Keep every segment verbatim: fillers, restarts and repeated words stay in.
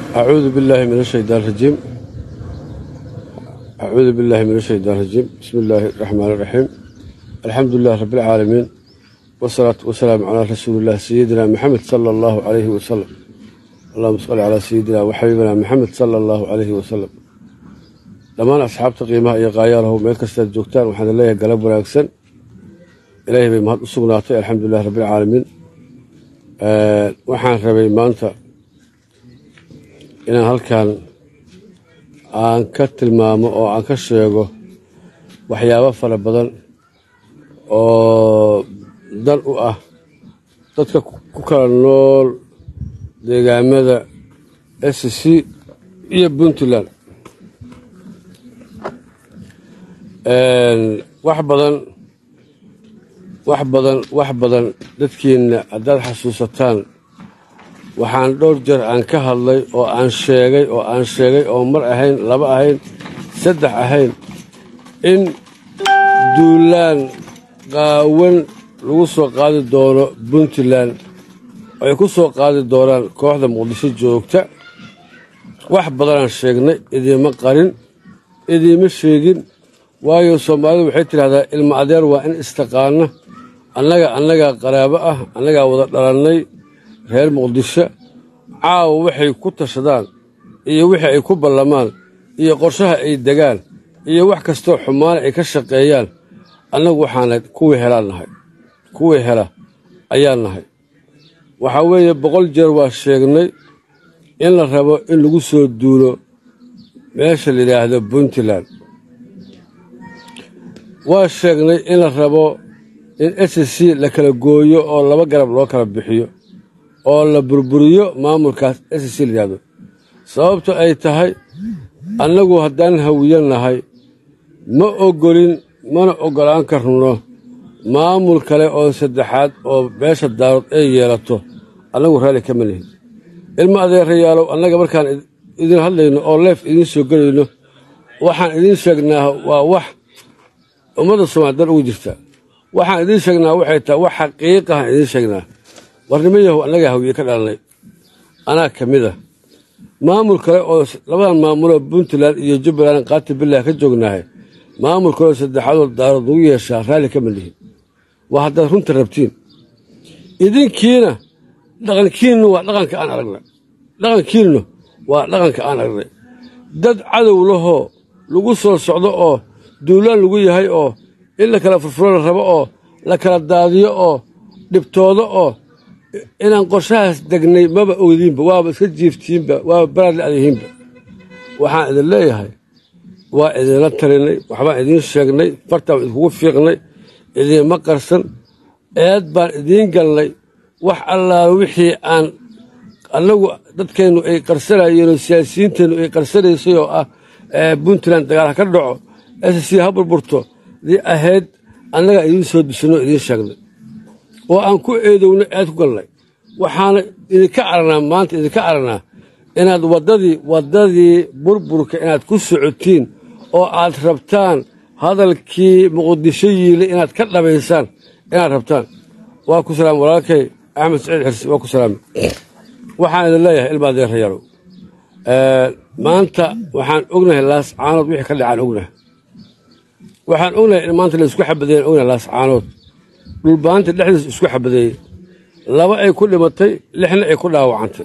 أعوذ بالله من الشيطان الرجيم أعوذ بالله من الشيطان الرجيم بسم الله الرحمن الرحيم الحمد لله رب العالمين والصلاة والسلام على رسول الله سيدنا محمد صلى الله عليه وسلم اللهم صل على سيدنا وحبيبنا محمد صلى الله عليه وسلم لما أصحاب تقيمها يغايره ميكس الجوكتان وحمد الله قلب وناكسن إلهي بمهد الصغناطي الحمد لله رب العالمين أه وحان ربي ما أنت inaan halkan aan ka tilmaamo oo aan ka sheego waxyaabo fara badan oo dan u ah dadka ku kala nool deegaamada S C iyo Puntland een wax badan wax badan wax badan dadkeena haddaad xasuusataan waxaan dhowr jeer aan ka hadlay oo aan sheegay oo aan sheegay oo mar ahayn laba ahayn saddex ahayn in duulaan qaawan lagu soo qaadi doono Puntland ay ku soo qaadi doonaan kooxda Muqdisho joogta wax badan aan sheegnay idiima qarin idiima sheegin waayo Soomaalidu waxay tiraahdaa ilma adeer waa in istaqaana annaga annaga qaraabo ah annaga wada dhalanay reer Muqdisho caaw waxay ku tashadaan iyo wixii ay ku ballamaan iyo qorshaha ay degaan iyo wax kasta xumaan ay ka shaqeeyaan annagu waxaan kuwii helaanahay kuwii hela ayaan nahay waxa weeye boqol jeer waa sheegnay in la rabo in lagu soo duulo meesha la yiraahdo Puntland waa sheegnay in la rabo in S C la kala gooyo oo laba garab loo kala bixiyo oo la burburiyo maamulkaas S C liyaado sababtu ay tahay annagu haddaan hawiyanahay ma ogolin mana ogolaan karno maamul kale oo saddexaad oo beesha daarood ay yeelato annagu raali kama lihin ilma adeerayaalow annaga markaan idin hadlayno oo leef idin soo galayno waxaan idin sheegnaa waa wax ummadda Soomaaliyeed ugu jirta waxaan idin sheegnaa waxay tahay wax xaqiiq ah idin sheegnaa warnimayahu annaga hawiye ka dhalanay anaa kamida maamul kale oo labadan maamulo Puntland iyo Jubbaland qaati billaah ka joognahay maamul kale saddexaad oo daarad ugu yeeshaa raali kama lihin waa hadda runta rabtiin idinkiina dhaqankiinu waa dhaqanka aan aragnay dhaqankiinu waa dhaqanka aan aragnay dad cadow lahoo lagu soo socdo oo duulaan lagu yahay oo in la kala furfuro la rabo oo la kala daadiyo oo dhibtoodo oo inaan qorshahaas degnay maba ogdiinba waaba iska jiiftiinba waaba baraad la adeehiinba waxaan idin leeyahay waa idinla talinay waxbaan idiin sheegnay fartaan idinkugu fiiqnay idiinma qarsan eed baan idiin galnay wax allaala wixii aan annagu dadkeennu ay qarsanayeen oo siyaasiyiinteennu ay qarsanaysay oo ah Puntland dagaal ka dhaco S C ha burburto dii ahayd annaga idiin soo dusino idiin sheegnay oo aan ku eedowna aad ku galnay waxaana idinka aragnaa maanta idinka aragnaa inaad waddadii waddadii burburka inaad ku socotiin oo aad rabtaan hadalkii Muqdisho yiile inaad ka dhabaysaan inaad rabtaan waa ku salaam walaalkay Axmed Saciid Xirsi waa ku salaam waxaan idin leeyahay ilma adeerayaalow maanta waxaan ognahay laas caanood wixii ka dhacaan ognahay waxaan ognahay in maanta la isku xabadeen ognahay laas caanood dhulbaanta dhexdiisa isku xabadeeyey laba ay ku dhimatay lixna ay ku dhaawacantay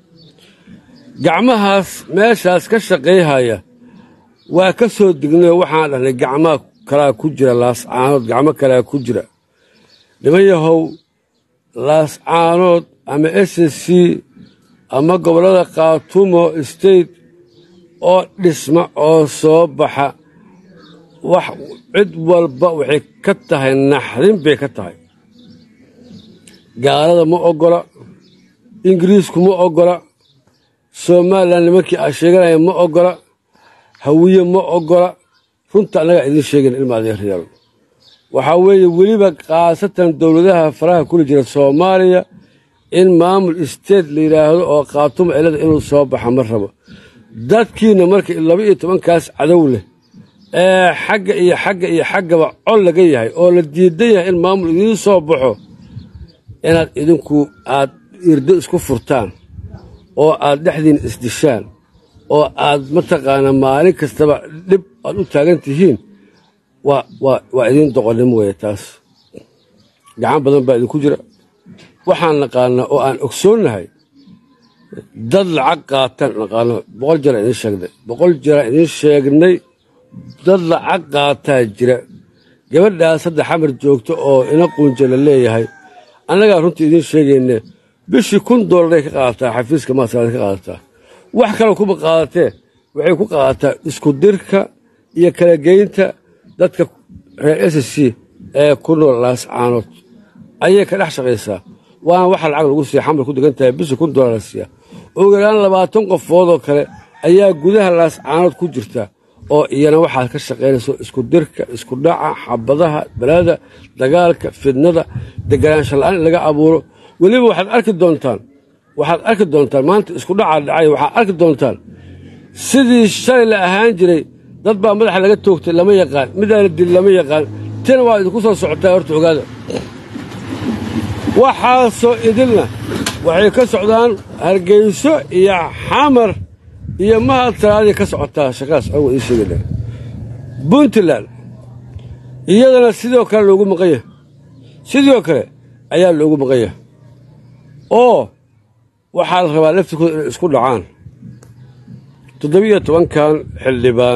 gacmahaas meeshaas ka shaqeeyhaya waa ka soo dignay waxaan dhahnay gacmaha kalaa ku jira laas caanood gacmo kalaa ku jira niman yahow laas caanood ama S C ama gobollada Qaatumo state oo dhisma oo soo baxa wax cid walba waxay ka tahay naxdin bay ka tahay gaalada ma ogola Ingiriisku ma ogola Soomaaliland nimankii ay sheeganaya ma ogola hawiye ma ogola runta anaga idin sheegin ilma adeerayaal waxa weeye waliba qaasatan dawladaha faraha kula jira Soomaaliya in maamul state la yiraahdo oo Qaatumo eelada inuu soo baxa ma rabo dadkiina markii laba iyo toban kaas cadow leh ee xagga iyo xagga iyo xaggaba col laga yahay oo la diidan yahay in maamul idin soo baxo inaad idinku aad irdo isku furtaan oo aad dhexdiin isdishaan oo aad mataqaana maalin kastaba dhib aad u taagan tihiin waa waa waa idin doqonnimo weeye taas gacan badan baa idinku jira waxaan naqaanaa oo aan ogsoonnahay dad lacag qaatan naqaano boqol jeer idin sheegnay boqol jeer idin sheegnay dad lacag qaataa jira gabadhaas hadda xamar joogto oo ina quunja la leeyahay annagaa runtii idiin sheegayne bishii kun dollaray ka qaadataa xafiiska maasraad ka qaadataa wax kale kuma qaadatee waxay ku qaadataa isku dirka iyo kala geynta dadka reer s c ee ku nool laascaanood ayay ka dhex shaqaysaa waana waxa lacag lagu siiya xamar ku degan tahay bishii kun dollar la siiya ugu yaraan labaatan qofoodoo kale ayaa gudaha laascaanood ku jirta oo iyana waxaad ka shaqaynayso isku dirka isku dhaca xabadaha balada dagaalka fidnada deganaansho la'aan in laga abuuro weliba waxaad arki doontaan waxaad arki doontaan maanta isku dhaca dhacay waxaad arki doontaan sidii shalay la ahaan jiray dad baa madaxa laga toogtay lama yaqaan midaana dil lama yaqaan tana waa idinku soo socotaa horta ogaada waxaasoo idilna waxay ka socdaan hargeyso iyo xamar iyo mahad salaadii ka socotaa shaqaas agu ii sheegayna puntland iyadana sidoo kale loogu maqan yahay sidoo kale ayaa loogu maqan yahay oo waxaa la rabaa laftirkooda inay isku dhacaan toddobiyo tobankan xildhibaan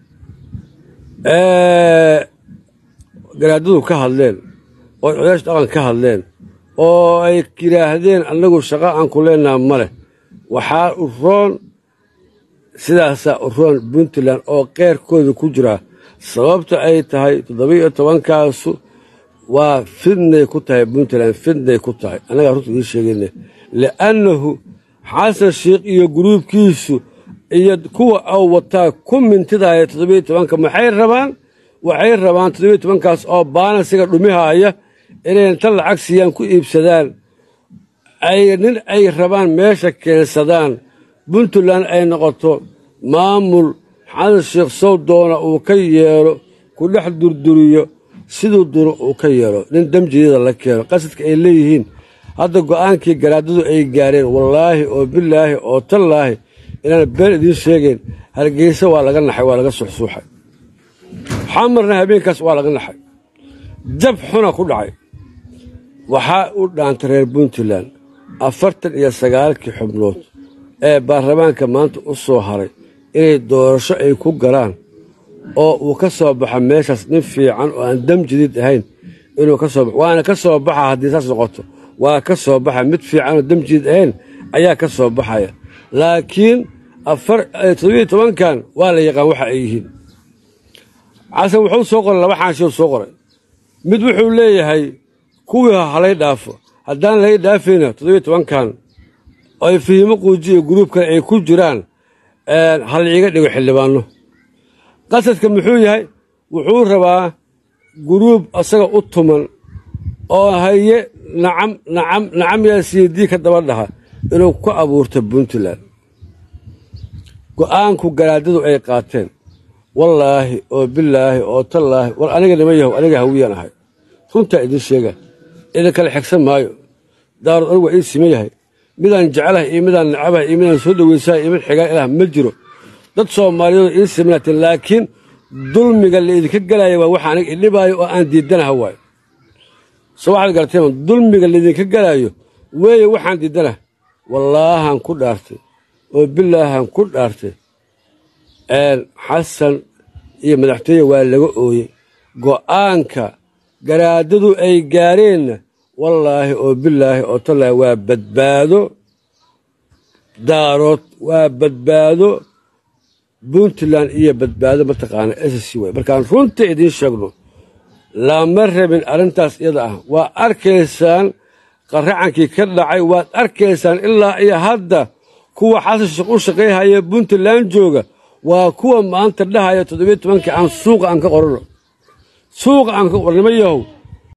ee garaadadu ka hadleen oo odayaasha dhaqan ka hadleen oo ay yidhaahdeen annagu shaqo aan ku leennaha ma leh waxaa u roon sidaasaa u roon puntland oo qeyrkooda ku jiraa sababta ay tahay toddobiyo tobankaasu waa fidnay ku tahay puntland fidnay ku tahay annagaa runta idiin sheegayna li'annahu xasan sheikh iyo guruubkiisu iyo kuwa au wataa ku mintidaaya toddobiyo tobanka maxay rabaan waxay rabaan toddobiyo tobankaas oo baanasiga dhumihaaya inay inta lacag siiyaan ku iibsadaan ay nin ay rabaan meesha keensadaan puntland ay noqoto maamul xasan sheikh sow doona uu ka yeelo ku dhex durduriyo siduu duro uu ka yeelo nin damjideeda la keeno qasadka ay leeyihiin hadda go'aankii garaadadu ay gaareen wallaahi oo bilaahi oo tallaahi inaan been idiin sheegayn hargeysa waa laga naxay waa laga suxsuuxay xamarna habeenkaas waa laga naxay jab xuna ku dhacay waxaa u dhaantay reer puntland afartan iyo sagaalkii xubnood ee baarlamaanka maanta u soo haray inay doorasho ay ku galaan oo uu ka soo baxo meeshaas nin fiican oo aan dam jadiid ahayn inuu ka soo baxo waana ka soo baxa haddii saas noqoto waa ka soo baxa mid fiican oo dam jadiid ahayn ayaa ka soo baxaya laakiin afar toddobiyo tobankan waa la yaqaan waxa ay yihiin xasan wuxuu soo qoray laba xaanshiyuu soo qoray mid wuxuu leeyahay kuwii halay dhaafo haddaan laga dhaafayna toddobiyo tobankan ay fiimo quuji iyo guruubkan ay ku jiraan hal iiga dhigo xildhibaanno qasadka muxuu yahay wuxuu rabaa guruub asaga u tuman oo haye nacam nacam nacam yaa siidii ka daba dhaha inuu ku abuurto puntland go'aanku garaadadu ay qaateen wallaahi oo bilaahi oo tallaahi war aniga nima yahow aniga hawiyaan ahay runtaa idin sheega idin kale xigsan maayo daarud anigu waa ii sima yahay midaan jecelahay iyo midaan nacabahay iyo midaan soo dhowaysahay iyo mid xigaan ilaah ma jiro dad soomaaliyeed ii simanaateen laakiin dulmiga laidinka gelaya waa waxa aniga idhibaayo oo aan diidanaha waayo soo waxaad garateen dulmiga laidinka gelaayo weeye waxaan diidanaha wallaahaan ku dhaartay oo bilaahaan ku dhaartay xasan iyo madaxtooye waa laga ooyey go'aanka garaadadu ay gaareenna wallaahi oo bilaahi oo tallaahi waa badbaado daarood waa badbaado puntland iyo badbaado mataqaana s c way markaan runta idiin sheegno lama rabin arrintaas iyada ah waa arkaysaan qaracankii ka dhacay waad arkaysaan ilaa iyo hadda kuwa xasan sheekh u shaqayhaya puntland jooga waa kuwa maanta dhahaya toddobiyo tobankii aan suuqa aan ka qorano suuqa aan ka qornimo yahow